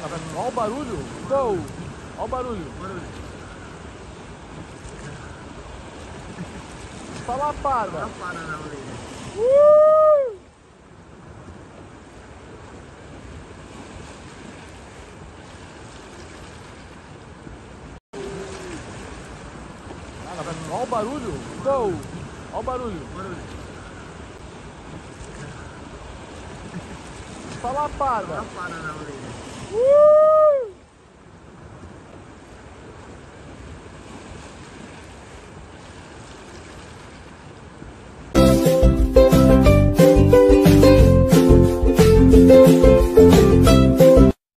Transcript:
Olha o barulho. Uou. Olha o barulho. Só lapada. Lapada na orelha. Olha o barulho. Uou. Olha o barulho. Só lapada. Lapada na orelha.